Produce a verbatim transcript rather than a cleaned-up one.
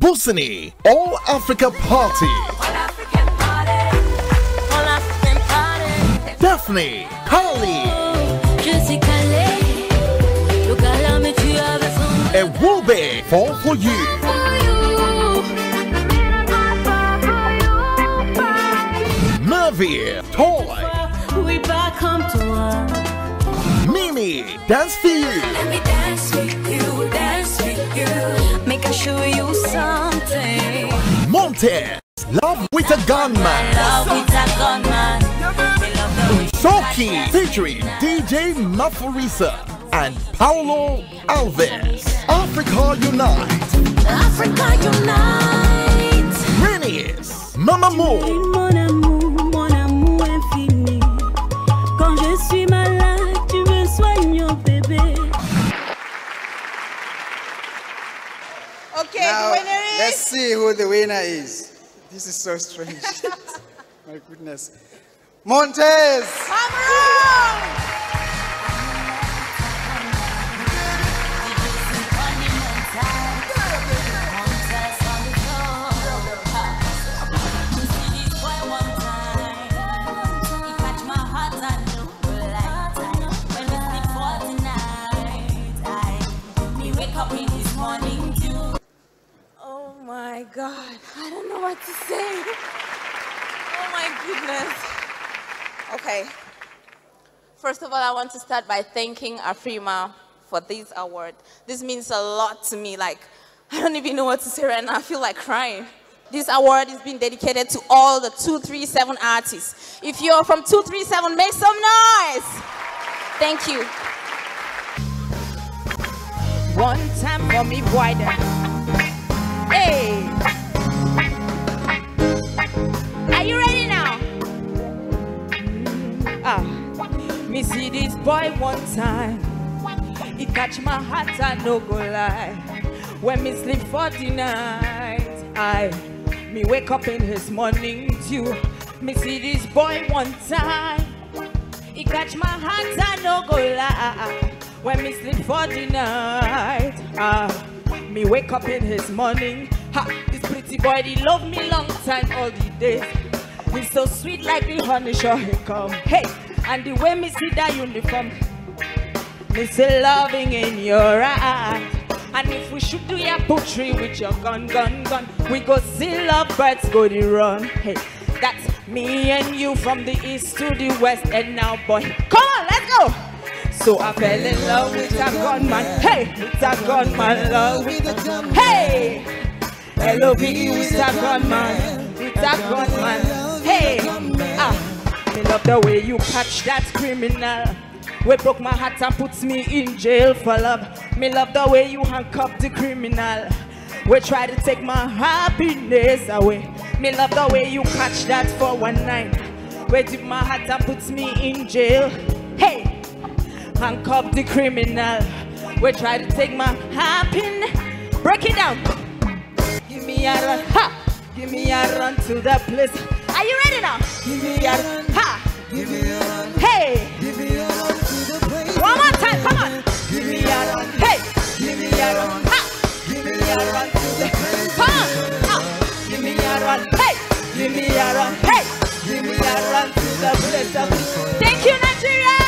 Busini, All Africa Party. All African party. All African party. Daphne, Harley. Je suis calé. Le gala me tue avec son. And Wube, Fall For You. Mervy, Toy. We back home to one. Mimi, Dance For You. Let me dance with you, dance with you. Make I show you something. Montess, Love With A Gunman. Love with a gunman. Shoki, featuring D J Maforisa and Paulo Alves. Africa Unite. Africa Unite. Renius, Mama Mo. Mon amour, mon amour infini. Quand je suis malade, tu me soignes, oh bébé. Okay, Now, the winner is. let's see who the winner is. This is so strange. My goodness. Montess! Cameroon! Oh my God, I don't know what to say. Oh my goodness. Okay. First of all, I want to start by thanking Afrima for this award. This means a lot to me. Like, I don't even know what to say right now. I feel like crying. This award is being dedicated to all the two three seven artists. If you're from two three seven, make some noise. Thank you. One time for me, boy. Hey! Are you ready now? Ah, me see this boy one time. He catch my heart, I no go lie. When me sleep for the night, I me wake up in his morning too. Me see this boy one time. He catch my heart, I no go lie. When me sleep for the night, ah. Me wake up in his morning. Ha, this pretty boy, he love me long time, all the days. He's so sweet like the honey, sure he come. Hey, and the way me see that uniform, me say loving in your eyes. And if we should do your poetry with your gun, gun, gun, we go see love birds go the run. Hey, that's me and you from the east to the west. And now, boy, come on, let's go. So I fell in love with a gunman. Hey, with a gunman, love with a gunman. Hey, L O V with a gunman, with a gunman. Hey, ah, me love the way you catch that criminal. We broke my heart and puts me in jail for love. Me love the way you handcuff the criminal. We try to take my happiness away. Me love the way you catch that for one night. We took my heart and puts me in jail. Hey. Handcuff the criminal. We try to take my happiness. Break it down. Give me a run, ha! Give me a run to the place. Are you ready now? Give me a run, ha! Give me a run. Hey! Give me a run to the place. One more time, come on! Give me a run, hey! Give me a run, ha! Give me a run to the place. Come on! Ah. Give me a run, hey! Give me a run, hey! Give me a run to the place. Thank you, Nigeria!